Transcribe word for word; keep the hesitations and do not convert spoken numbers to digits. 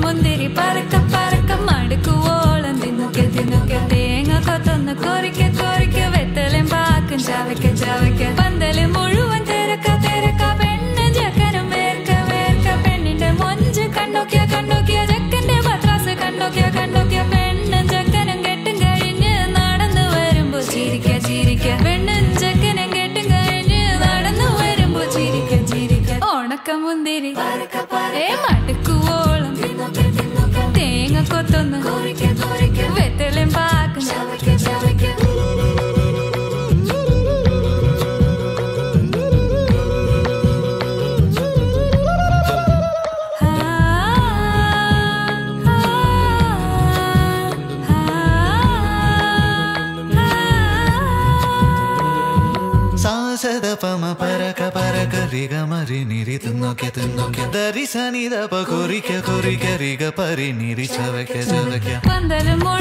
മുന്തിരി പറക്ക പറക്ക മടുക്കുവോളം തിന്നുക്കെ തിന്നുക്കെ തേങ്ങ കൊത്തൊന്ന് കൊറിക്ക കൊറിക്ക വെത്തലും പാക്കും ചവയ്ക്ക ചവയ്ക്ക പന്തല് മുഴുവൻ തിരക്ക തിരക്ക പെണ്ണ് ചക്കനും വേർക്ക വേർക്ക പെണ്ണിന്റെ മൊഞ്ച് കണ്ടോക്കിയ കണ്ടോക്കിയ ചക്കന്റെ പത്രാസ് കണ്ടോക്കിയ കണ്ടോക്കിയ പെണ്ണും ചക്കനും കെട്ടും കഴിഞ്ഞ് നടന്നു വരുമ്പോ ചിരിക്ക ചിരിക്ക പെണ്ണും ചക്കനും കെട്ടും കഴിഞ്ഞ് നടന്നു വരുമ്പോ ചിരിക്ക ചിരിക്ക ഉണക്ക മുന്തിരി ഏ മടുക്കുവോളം തേങ്ങ കൊത്തൊന്ന് വെത്തലും പാക്കും ചവയ്ക്ക ചവയ്ക്ക Pama paraka paraka riga mari niri tunnoke tunnoke dari sani da pa korika korika riga pari niri chavakya chavakya pandalu